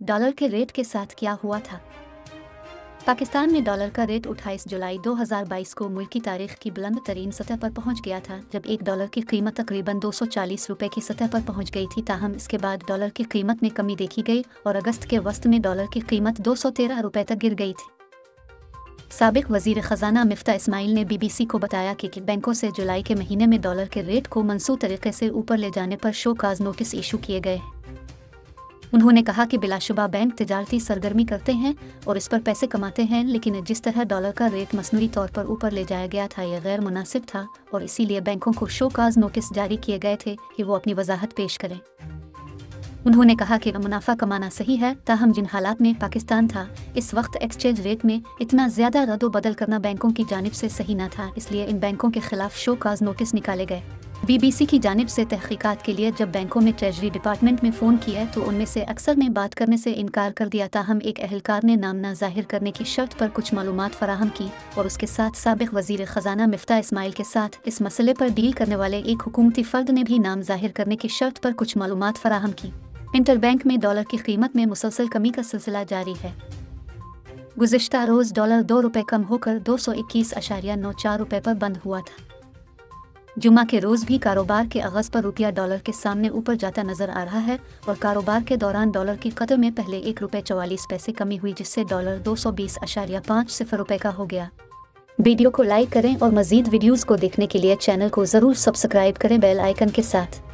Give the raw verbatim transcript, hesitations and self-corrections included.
Dollar के rate के साथ क्या हुआ था? पाकिस्तान में डॉलर का रेट अट्ठाईस जुलाई दो हज़ार बाईस को मुल्क की तारीख की बुलंद तरीन सतह पर पहुंच गया था, जब एक डॉलर की कीमत तकरीबन दो सौ चालीस रुपए की सतह पर पहुंच गई थी। ताहम इसके बाद डॉलर की कीमत में कमी देखी गई और अगस्त के वस्त में डॉलर की कीमत दो सौ तेरह रुपए तक गिर गई थी। साबिक वजीर खजाना मिफ्ता इस्माइल ने बीबीसी को बताया कि, कि बैंकों से जुलाई के महीने में डॉलर के रेट को मनसूख तरीके से ऊपर ले जाने पर शो काज नोटिस इशू किए गए। उन्होंने कहा कि बिलाशुबा बैंक तिजारती सरगर्मी करते हैं और इस पर पैसे कमाते हैं, लेकिन जिस तरह डॉलर का रेट मसनूई तौर पर ऊपर ले जाया गया था यह गैर मुनासिब था और इसीलिए बैंकों को शो काज नोटिस जारी किए गए थे कि वो अपनी वजाहत पेश करें। उन्होंने कहा कि मुनाफा कमाना सही है, ताहम जिन हालात में पाकिस्तान था इस वक्त एक्सचेंज रेट में इतना ज़्यादा रद्द बदल करना बैंकों की जानिब से सही न था, इसलिए इन बैंकों के खिलाफ शो काज नोटिस निकाले गए। बीबीसी की जानिब से तहकीकात के लिए जब बैंकों में ट्रेजरी डिपार्टमेंट में फ़ोन किया तो उनमें से अक्सर ने बात करने से इनकार कर दिया। ताहम एक अहलकार ने नाम न ज़ाहिर करने की शर्त पर कुछ मालूमात फराहम की और उसके साथ साबिक वज़ीर ख़जाना मिफ्ता इस्माइल के साथ इस मसले पर डील करने वाले एक हुकूमती फ़र्द ने भी नाम ज़ाहिर करने की शर्त पर कुछ मालूमात फराहम की। इंटरबैंक में डॉलर की कीमत में मुसलसल कमी का सिलसिला जारी है। गुज़िश्ता रोज़ डॉलर दो रुपये कम होकर दो सौ इक्कीस अशारिया नौ चार रुपये पर बंद हुआ था। जुमा के रोज़ भी कारोबार के आगाज़ पर रुपया डॉलर के सामने ऊपर जाता नजर आ रहा है और कारोबार के दौरान डॉलर की कदर में पहले एक रुपये चौवालीस पैसे कमी हुई, जिससे डॉलर दो सौ बीस अशारिया पाँच सिफर रुपये का हो गया। वीडियो को लाइक करें और मज़ीद वीडियोज़ को देखने के लिए चैनल को ज़रूर सब्सक्राइब करें बेल आइकन के साथ।